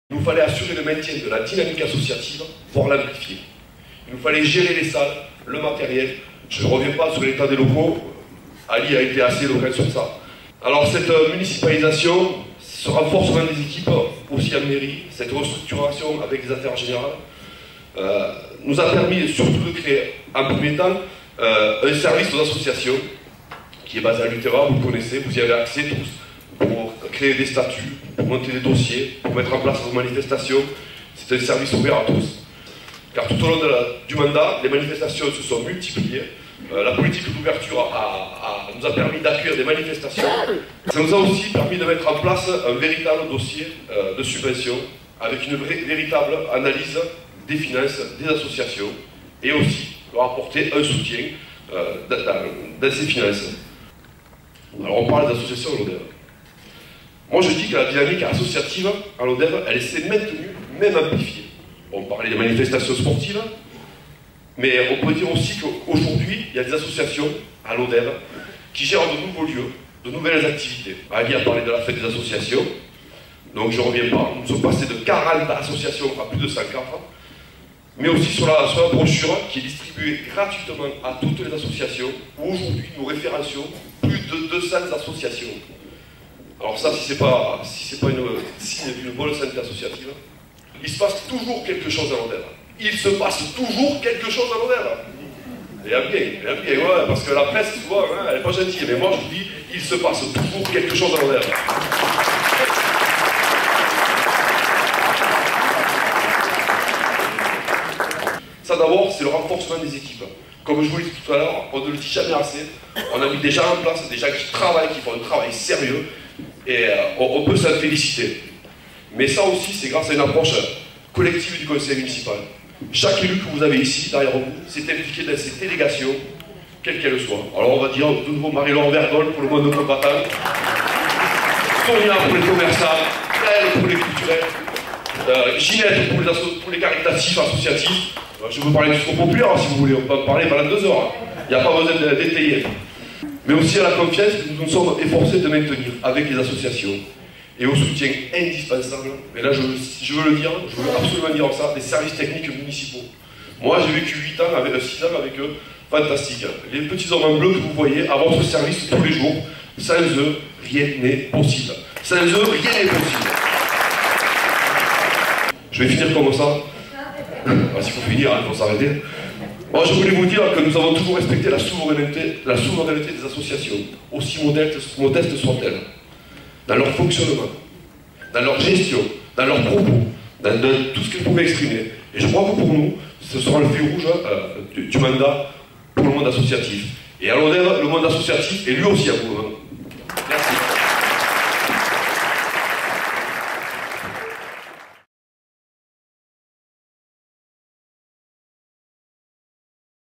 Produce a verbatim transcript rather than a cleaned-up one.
Il nous fallait assurer le maintien de la dynamique associative, voire l'amplifier. Il nous fallait gérer les salles, le matériel. Je ne reviens pas sur l'état des locaux. Ali a été assez local sur ça. Alors cette municipalisation, ce renforcement des équipes, aussi en mairie, cette restructuration avec les affaires générales, euh, nous a permis surtout de créer, en premier temps, euh, un service aux associations, qui est basé à Lutheran, vous le connaissez, vous y avez accès tous, pour créer des statuts, pour monter des dossiers, pour mettre en place vos manifestations. C'est un service ouvert à tous. Car tout au long de la, du mandat, les manifestations se sont multipliées. Euh, la politique d'ouverture a, a, nous a permis d'accueillir des manifestations. Ça nous a aussi permis de mettre en place un véritable dossier euh, de subvention avec une vraie, véritable analyse des finances des associations et aussi leur apporter un soutien euh, dans, dans ces finances. Alors on parle d'associations à l'Odève. Moi je dis que la dynamique associative à l'Odève, elle s'est maintenue, même amplifiée. On parlait des manifestations sportives, mais on peut dire aussi qu'aujourd'hui, il y a des associations à l'Odève qui gèrent de nouveaux lieux, de nouvelles activités. Ali a parlé de la fête des associations, donc je ne reviens pas. Nous sommes passés de quarante associations à plus de cinquante, mais aussi sur la, sur la brochure qui est distribuée gratuitement à toutes les associations, où aujourd'hui nous référencions plus de deux cents associations. Alors ça, si ce n'est pas, si c'est pas une signe d'une bonne santé associative, il se passe toujours quelque chose à l'Odève. Il se passe toujours quelque chose à l'Odève. Et bien, et bien, ouais, parce que la presse, souvent, hein, elle n'est pas gentille. Mais moi, je vous dis, il se passe toujours quelque chose à l'Odève. Ça, d'abord, c'est le renforcement des équipes. Comme je vous l'ai dit tout à l'heure, on ne le dit jamais assez. On a mis des gens en place, des gens qui travaillent, qui font un travail sérieux. Et euh, on, on peut s'en féliciter. Mais ça aussi, c'est grâce à une approche collective du conseil municipal. Chaque élu que vous avez ici, derrière vous, s'est impliqué dans ces délégations, quelles qu'elles soient. Alors on va dire de nouveau Marie-Laure Verdol pour le monde combattant, Sonia pour les commerçants, elle pour les culturels, euh, Ginette pour les, pour les caritatifs, associatifs. Euh, je vais vous parler du Secours populaire hein, si vous voulez, on peut en parler pendant deux heures. Il hein. n'y a pas besoin de détailler. Mais aussi à la confiance que nous nous sommes efforcés de maintenir avec les associations. Et au soutien indispensable, et là je, je veux le dire, je veux absolument dire ça, des services techniques municipaux. Moi j'ai vécu huit ans, avec six ans avec eux, fantastique. Les petits hommes en bleu que vous voyez à votre service tous les jours, sans eux, rien n'est possible. Sans eux, rien n'est possible. Je vais finir comme ça. S'il faut finir, il faut s'arrêter. Moi je voulais vous dire que nous avons toujours respecté la souveraineté, la souveraineté des associations, aussi modestes, modestes soient-elles. Dans leur fonctionnement, dans leur gestion, dans leurs propos, dans, dans tout ce qu'ils pouvaient exprimer. Et je crois que pour nous, ce sera le fil rouge euh, du, du mandat pour le monde associatif. Et à l'Odève, le monde associatif est lui aussi à vous.